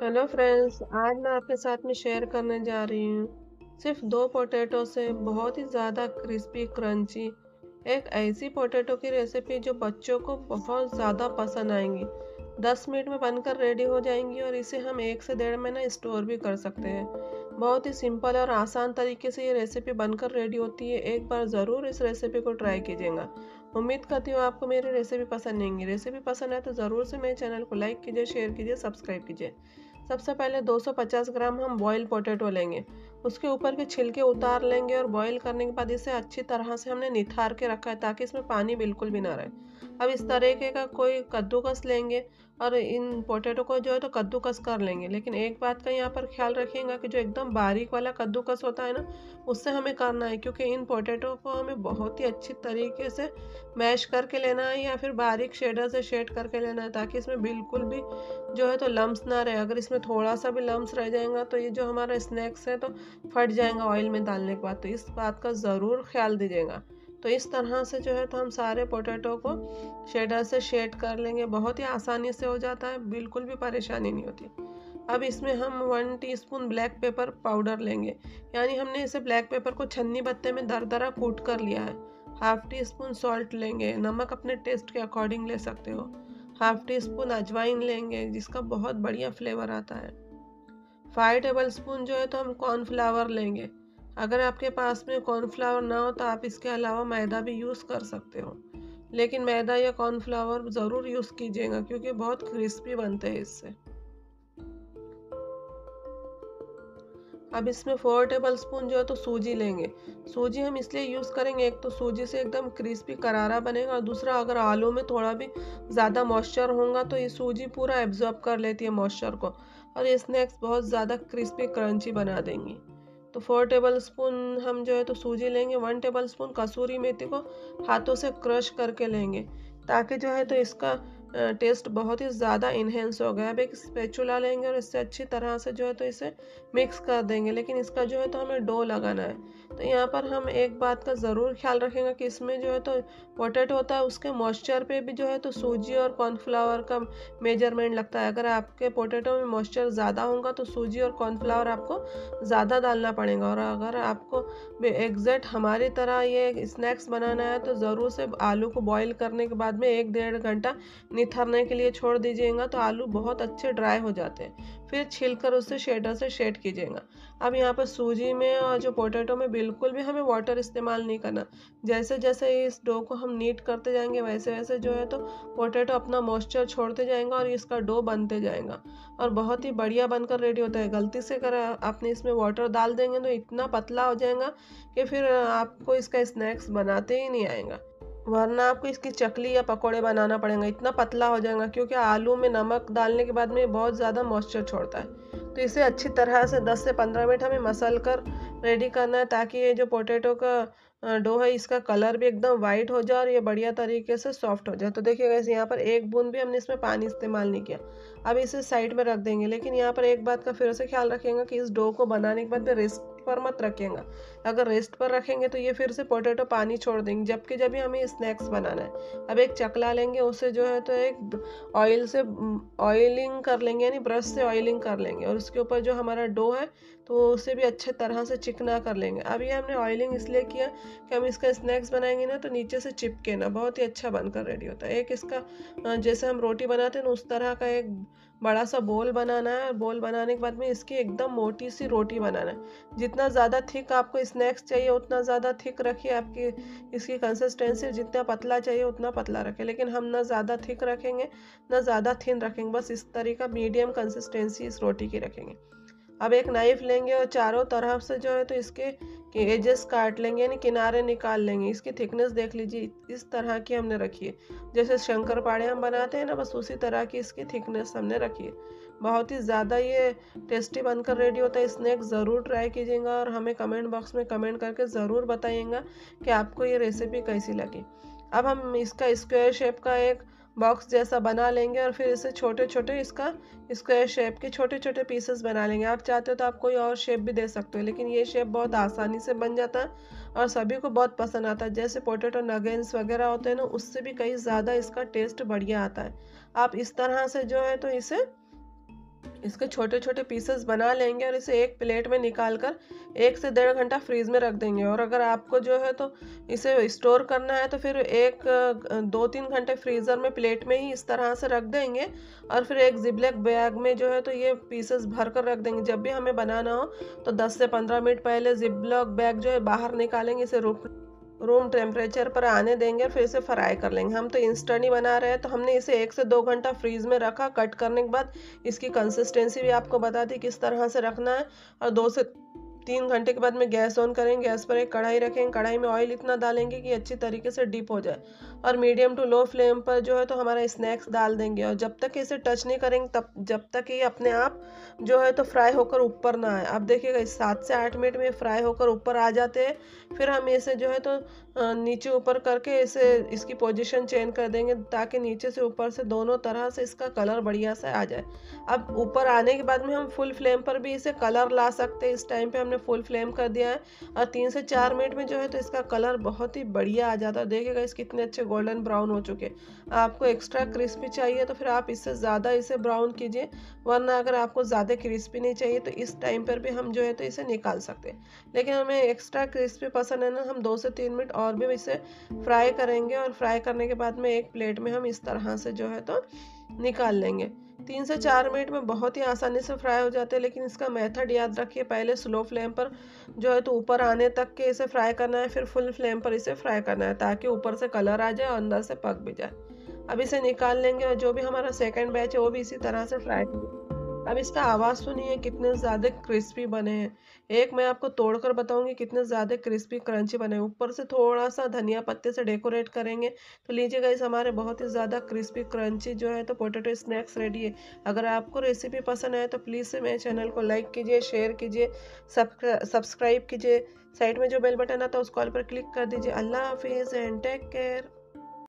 Hello friends, आज मैं आपके साथ में शेयर करने जा रही हूँ सिर्फ दो पोटैटो से बहुत ही ज़्यादा क्रिस्पी क्रंची एक ऐसी पोटैटो की रेसिपी जो बच्चों को बहुत ज़्यादा पसंद आएंगी। 10 मिनट में बनकर रेडी हो जाएंगी और इसे हम 1 से 1.5 महीना स्टोर भी कर सकते हैं। बहुत ही सिंपल और आसान तरीके से ये रेसिपी बनकर रेडी होती है। एक बार ज़रूर इस रेसिपी को ट्राई कीजिएगा। उम्मीद करती हूँ आपको मेरी रेसिपी पसंद आएंगी। रेसिपी पसंद है तो ज़रूर से मेरे चैनल को लाइक कीजिए, शेयर कीजिए, सब्सक्राइब कीजिए। सबसे पहले 250 ग्राम हम बॉयल पोटैटो लेंगे। उसके ऊपर के छिलके उतार लेंगे और बॉईल करने के बाद इसे अच्छी तरह से हमने निथार के रखा है ताकि इसमें पानी बिल्कुल भी ना रहे। अब इस तरीके का कोई कद्दूकस लेंगे और इन पोटैटो को जो है तो कद्दूकस कर लेंगे। लेकिन एक बात का यहाँ पर ख्याल रखिएगा कि जो एकदम बारीक वाला कद्दूकस होता है ना, उससे हमें करना है, क्योंकि इन पोटैटो को हमें बहुत ही अच्छी तरीके से मैश करके लेना है या फिर बारीक शेडर से शेड करके लेना है ताकि इसमें बिल्कुल भी जो है तो लम्स ना रहे। अगर इसमें थोड़ा सा भी लम्स रह जाएगा तो ये जो हमारा स्नैक्स है तो फट जाएगा ऑयल में डालने के बाद। तो इस बात का ज़रूर ख्याल दीजिएगा। तो इस तरह से जो है तो हम सारे पोटैटो को शेडर से शेड कर लेंगे। बहुत ही आसानी से हो जाता है, बिल्कुल भी परेशानी नहीं होती। अब इसमें हम 1 टीस्पून ब्लैक पेपर पाउडर लेंगे, यानी हमने इसे ब्लैक पेपर को छन्नी बत्ते में दरदरा कूट कर लिया है। हाफ टी स्पून सॉल्ट लेंगे, नमक अपने टेस्ट के अकॉर्डिंग ले सकते हो। हाफ टी स्पून अजवाइन लेंगे जिसका बहुत बढ़िया फ्लेवर आता है। 5 टेबल स्पून जो है तो हम कॉर्नफ्लावर लेंगे। अगर आपके पास में कॉर्नफ्लावर ना हो तो आप इसके अलावा मैदा भी यूज़ कर सकते हो, लेकिन मैदा या कॉर्नफ्लावर ज़रूर यूज़ कीजिएगा क्योंकि बहुत क्रिस्पी बनते हैं इससे। अब इसमें 4 टेबल स्पून जो है तो सूजी लेंगे। सूजी हम इसलिए यूज़ करेंगे, एक तो सूजी से एकदम क्रिस्पी करारा बनेगा और दूसरा अगर आलू में थोड़ा भी ज़्यादा मॉइस्चर होगा तो ये सूजी पूरा एब्जॉर्ब कर लेती है मॉइस्चर को और ये स्नैक्स बहुत ज़्यादा क्रिस्पी क्रंची बना देंगी। तो 4 टेबल स्पून हम जो है तो सूजी लेंगे। 1 टेबल स्पून कसूरी मेथी को हाथों से क्रश करके लेंगे ताकि जो है तो इसका टेस्ट बहुत ही ज़्यादा इन्हेंस हो गया। अब एक स्पैचुला लेंगे और इससे अच्छी तरह से जो है तो इसे मिक्स कर देंगे, लेकिन इसका जो है तो हमें डो लगाना है। तो यहाँ पर हम एक बात का ज़रूर ख्याल रखेंगे कि इसमें जो है तो पोटैटो होता है उसके मॉइस्चर पे भी जो है तो सूजी और कॉर्नफ्लावर का मेजरमेंट लगता है। अगर आपके पोटैटो में मॉइस्चर ज़्यादा होगा तो सूजी और कॉर्नफ्लावर आपको ज़्यादा डालना पड़ेगा, और अगर आपको एग्जैक्ट हमारी तरह ये स्नैक्स बनाना है तो ज़रूर से आलू को बॉईल करने के बाद में 1 डेढ़ घंटा निथरने के लिए छोड़ दीजिएगा तो आलू बहुत अच्छे ड्राई हो जाते हैं। फिर छीलकर उससे शेडर से शेड कीजिएगा। अब यहाँ पर सूजी में और जो पोटैटो में बिल्कुल भी हमें वाटर इस्तेमाल नहीं करना। जैसे जैसे इस डो को हम नीट करते जाएंगे वैसे वैसे जो है तो पोटैटो अपना मॉइस्चर छोड़ते जाएंगे और इसका डो बनते जाएगा और बहुत ही बढ़िया बनकर रेडी होता है। गलती से अगर आपने इसमें वाटर डाल देंगे तो इतना पतला हो जाएगा कि फिर आपको इसका स्नैक्स बनाते ही नहीं आएगा, वरना आपको इसकी चकली या पकोड़े बनाना पड़ेगा। इतना पतला हो जाएगा क्योंकि आलू में नमक डालने के बाद में बहुत ज़्यादा मॉइस्चर छोड़ता है। तो इसे अच्छी तरह से 10 से 15 मिनट हमें मसल कर रेडी करना है ताकि ये जो पोटैटो का डो है इसका कलर भी एकदम वाइट हो जाए और ये बढ़िया तरीके से सॉफ्ट हो जाए। तो देखिए गाइस, यहाँ पर एक बूंद भी हमने इसमें पानी इस्तेमाल नहीं किया। अब इसे साइड में रख देंगे, लेकिन यहाँ पर एक बात का फिर से ख्याल रखेंगे कि इस डो को बनाने के बाद में रेस्ट पर मत रखेंगे। अगर रेस्ट पर रखेंगे तो ये फिर से पोटैटो पानी छोड़ देंगे, जबकि जब भी हमें स्नैक्स बनाना है। अब एक चकला लेंगे, उसे जो है तो एक ऑयल से ऑयलिंग कर लेंगे, यानी ब्रश से ऑयलिंग कर लेंगे और उसके ऊपर जो हमारा डो है तो उसे भी अच्छे तरह से चिकना कर लेंगे। अब ये हमने ऑयलिंग इसलिए किया कि हम इसका स्नैक्स बनाएंगे ना तो नीचे से चिपके ना, बहुत ही अच्छा बनकर रेडी होता है। एक इसका जैसे हम रोटी बनाते हैं ना उस तरह का एक बड़ा सा बोल बनाना है। बोल बनाने के बाद में इसकी एकदम मोटी सी रोटी बनाना है। जितना ज़्यादा थिक आपको स्नैक्स चाहिए उतना ज़्यादा थिक रखिए, आपकी इसकी कंसिस्टेंसी जितना पतला चाहिए उतना पतला रखें, लेकिन हम ना ज़्यादा थिक रखेंगे ना ज़्यादा थिन रखेंगे, बस इस तरीका मीडियम कंसिस्टेंसी इस रोटी की रखेंगे। अब एक नाइफ लेंगे और चारों तरफ से जो है तो इसके एजेस काट लेंगे, यानी किनारे निकाल लेंगे। इसकी थिकनेस देख लीजिए, इस तरह की हमने रखी है। जैसे शंकरपाड़े हम बनाते हैं ना, बस उसी तरह की इसकी थिकनेस हमने रखी है। बहुत ही ज़्यादा ये टेस्टी बनकर रेडी होता है। स्नैक ज़रूर ट्राई कीजिएगा और हमें कमेंट बॉक्स में कमेंट करके ज़रूर बताइएगा कि आपको ये रेसिपी कैसी लगी। अब हम इसका स्क्वायर शेप का एक बॉक्स जैसा बना लेंगे और फिर इसे छोटे छोटे इसका स्क्वायर शेप के छोटे छोटे पीसेस बना लेंगे। आप चाहते हो तो आप कोई और शेप भी दे सकते हो, लेकिन ये शेप बहुत आसानी से बन जाता है और सभी को बहुत पसंद आता है। जैसे पोटैटो नगेट्स वगैरह होते हैं ना, उससे भी कहीं ज़्यादा इसका टेस्ट बढ़िया आता है। आप इस तरह से जो है तो इसे इसके छोटे छोटे पीसेस बना लेंगे और इसे एक प्लेट में निकाल कर 1 से 1.5 घंटा फ्रीज में रख देंगे। और अगर आपको जो है तो इसे स्टोर करना है तो फिर 2-3 घंटे फ्रीज़र में प्लेट में ही इस तरह से रख देंगे और फिर एक जिपलॉक बैग में जो है तो ये पीसेस भर कर रख देंगे। जब भी हमें बनाना हो तो 10 से 15 मिनट पहले जिपलॉक बैग जो है बाहर निकालेंगे, इसे रूम टेम्परेचर पर आने देंगे और फिर इसे फ्राई कर लेंगे। हम तो इंस्टेंट ही बना रहे हैं तो हमने इसे 1 से 2 घंटा फ्रीज में रखा। कट करने के बाद इसकी कंसिस्टेंसी भी आपको बता दी किस तरह से रखना है। और 2 से 3 घंटे के बाद में गैस ऑन करेंगे। गैस पर एक कढ़ाई रखेंगे, कढ़ाई में ऑयल इतना डालेंगे कि अच्छी तरीके से डिप हो जाए और मीडियम टू लो फ्लेम पर जो है तो हमारा स्नैक्स डाल देंगे। और जब तक इसे टच नहीं करेंगे तब जब तक ये अपने आप जो है तो फ्राई होकर ऊपर ना आए। आप देखिएगा इस 7 से 8 मिनट में फ्राई होकर ऊपर आ जाते हैं। फिर हम इसे जो है तो नीचे ऊपर करके इसे इसकी पोजीशन चेंज कर देंगे ताकि नीचे से ऊपर से दोनों तरह से इसका कलर बढ़िया से आ जाए। अब ऊपर आने के बाद में हम फुल फ्लेम पर भी इसे कलर ला सकते हैं। इस टाइम पे हमने फुल फ्लेम कर दिया है और 3 से 4 मिनट में जो है तो इसका कलर बहुत ही बढ़िया आ जाता है। देखिएगा इस कितने अच्छे गोल्डन ब्राउन हो चुके। आपको एक्स्ट्रा क्रिस्पी चाहिए तो फिर आप इससे ज़्यादा इसे ब्राउन कीजिए, वरना अगर आपको ज़्यादा क्रिस्पी नहीं चाहिए तो इस टाइम पर भी हम जो है तो इसे निकाल सकते हैं। लेकिन हमें एक्स्ट्रा क्रिस्पी पसंद है ना, हम 2 से 3 मिनट और भी इसे फ्राई करेंगे और फ्राई करने के बाद में एक प्लेट में हम इस तरह से जो है तो निकाल लेंगे। 3 से 4 मिनट में बहुत ही आसानी से फ्राई हो जाते हैं। लेकिन इसका मेथड याद रखिए, पहले स्लो फ्लेम पर जो है तो ऊपर आने तक के इसे फ्राई करना है, फिर फुल फ्लेम पर इसे फ्राई करना है ताकि ऊपर से कलर आ जाए और अंदर से पक भी जाए। अब इसे निकाल लेंगे और जो भी हमारा सेकंड बैच है वो भी इसी तरह से फ्राई करेंगे। अब इसका आवाज़ सुनिए कितने ज़्यादा क्रिस्पी बने हैं। एक मैं आपको तोड़कर बताऊंगी कितने ज़्यादा क्रिस्पी क्रंची बने हैं। ऊपर से थोड़ा सा धनिया पत्ते से डेकोरेट करेंगे तो लीजिएगा इस हमारे बहुत ही ज़्यादा क्रिस्पी क्रंची जो है तो पोटैटो स्नैक्स रेडी है। अगर आपको रेसिपी पसंद आए तो प्लीज़ से मेरे चैनल को लाइक कीजिए, शेयर कीजिए, सब्सक्राइब कीजिए। साइड में जो बेल बटन आता है उस कॉल पर क्लिक कर दीजिए। अल्लाह हाफिज़ एंड टेक केयर।